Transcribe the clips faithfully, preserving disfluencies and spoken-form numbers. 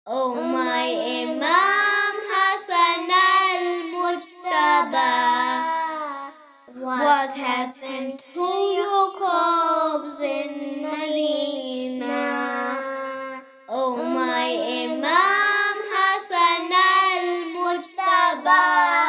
Oh my Imam Hassan al Mujtaba, what happened to your corpse in Madina? Oh my Imam Hassan al Mujtaba,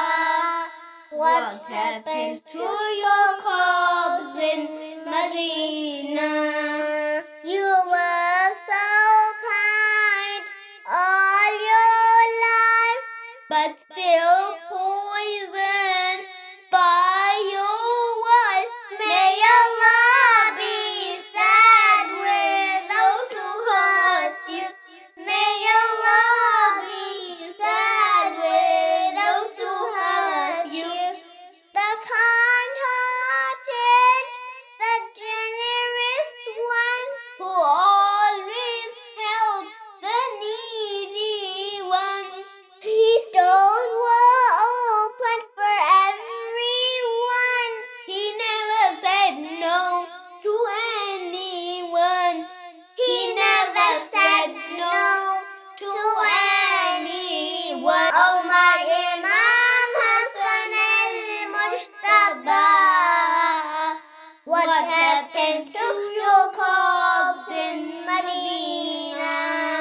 what happened to your corpse in Madina? You were so kind all your life, but still poisoned by your wife. May Allah be sad with those who hurt you. May Allah be sad with those who hurt you. The kind-hearted, the generous one, who always helped the needy one. His doors were open for everyone. He never said no to anyone. He never said no to anyone. Oh my Imam Hassan al Mujtaba, what happened to your corpse in Madina?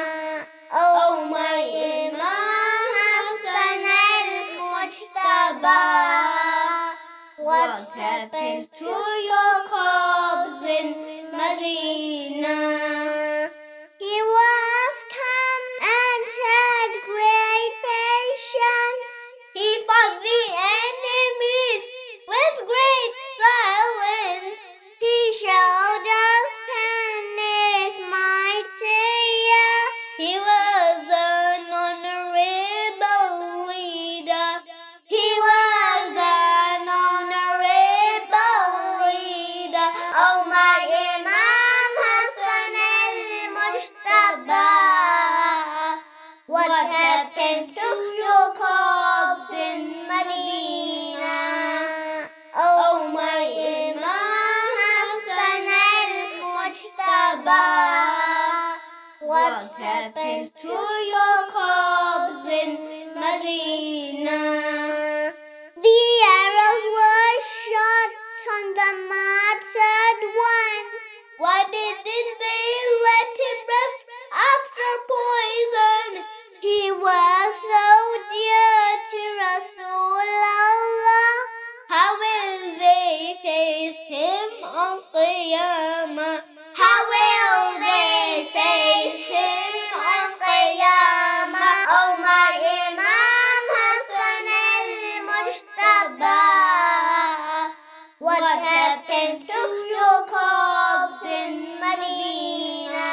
Oh my Imam Hassan al Mujtaba, what happened to your corpse in Madina? He was calm and had great patience. He fought the enemies with great silence. He showed us pen is mightier. He was an honorable leader. He was an honorable leader. Oh my Imam Hassan al Mujtaba, what happened to your corpse in Madina? Oh my Imam Hassan al Mujtaba, what happened to your corpse in Madina? The arrows were shot on the martyred one. Why didn't they let him rest after poison? He was so dear to Rasool Allah. How will they face him on Qiyamah? How will they face him on Qiyamah? Oh my Imam Hassan al Mujtaba, what happened to your corpse in Madina?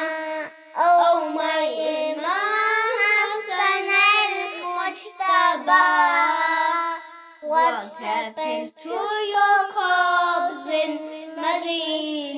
Oh my Imam Hassan al Mujtaba, what happened to your corpse in Madina?